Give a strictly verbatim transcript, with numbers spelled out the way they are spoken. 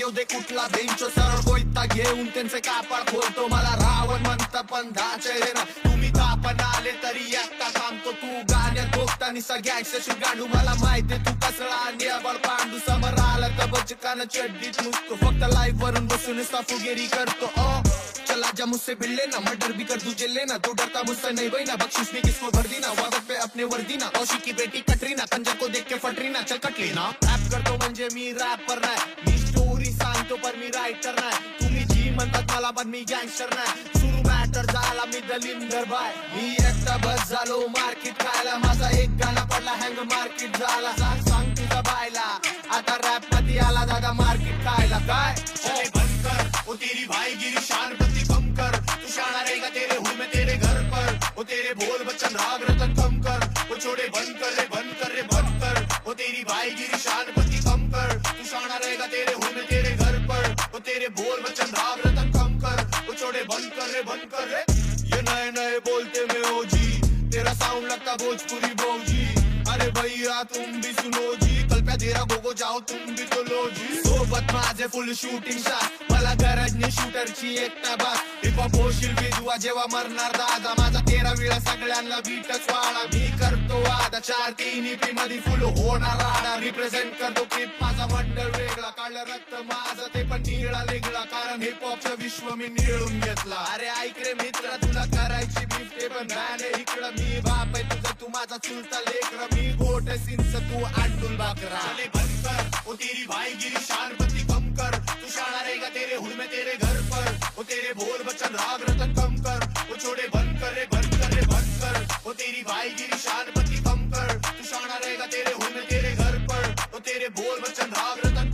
येऊ दे कुठला बेंचो सरळ कोयता घेऊन त्यांचे कापड खोलतो मला रावण म्हणता पण धाचे ना तुम्ही तापण आले तरी एकटा थांबतो तू गाण्यात बोगतानी सगळ्यांच्या शिगाडू मला माहिती तू कसला आणि अबळ पांडू समोर आला तर बचकान चड्डीत नुसतो फक्त लाईव्ह वरून बसून फुगेरी करतो ओ चला जा मुझसे भिड़ लेना मर्डर भी कर तुझे लेना तू डरता मुझसे नहीं बहना बख्शिश में किसको भर देना वादत पे अपने वर्दीना औशी की बेटी कटरीना कंजर को देख के फटरीना चल कट लेना रॅप करतो म्हणजे मी रॅपर नाही मी स्टोरी सांगतो पण मी रायटर नाही तुम्ही जी म्हणतात मला पण मी गँगस्टर नाही सुरू मॅटर झाला मी दलिंदर बाय मी एकटा बस झालो मार्केट खायला माझा एक गाणं पडला हँग मार्केट झाला सांग सांग तुझा बायला आता रॅप मध्ये आला दादा मार्केट खायला काय चले बंद कर ओ तेरी भाईगिरी शान प्रति कम कर तू शाना रहेगा तेरे हुल में तेरे घर पर ओ तेरे बोल बच्चन राग रतन कम कर ओ छोड़े बंद कर रे बंद कर रे बंद कर ओ तेरी भाईगिरी शान प्रति कम कर तू शाना रहेगा तेरे हुल में तेरे घर पर ओ तेरे बोल बच्चन राग रतन कम कर ओ छोड़े बंद कर रे बंद कर रे ये नए नए बोलते में ओजी तेरा साउंड लगता भोजपुरी बोजी अरे भैया तुम भी सुनो जी कल पे तेरा गोगो जाओ तुम भी तो लो जी सोबत माझे फुल शूटिंग शॉट मला गरज नाही शूटरची एकटा बास हिप हॉप होशील विधवा जेव्हा मरणार दादा माझा तेरा वेळा सगळ्यांना बीटच वाढा मी करतो वादा चार तीन ईपी मध्ये फुल होणार राडा रिप्रेझेंट करतो क्लिप माझा मंडळ वेगळा काढलं रक्त माझं ते पण निळा लेगळा कारण हिप हॉपचं विश्व मी निळून घेतला अरे ऐक रे मित्र तुला करायची बीफ ते पण गाणे इकडं मी बाप आहे तुझं तू माझा चुलता लेकरा मी गोट सिंच तू अंडुल बाकरा चले बंद कर ओ तेरी भाईगिरी शान प्रति कम कर तू शाना रहेगा तेरे हुल में तेरे घर पर ओ तेरे बोल बच्चन राग रतन कम कर ओ छोड़े बंद कर रे बंद कर रे बंद कर ओ तेरी भाईगिरी शान प्रति कम कर तू शाना रहेगा तेरे हुल में तेरे घर पर ओ तेरे बोल बच्चन राग रतन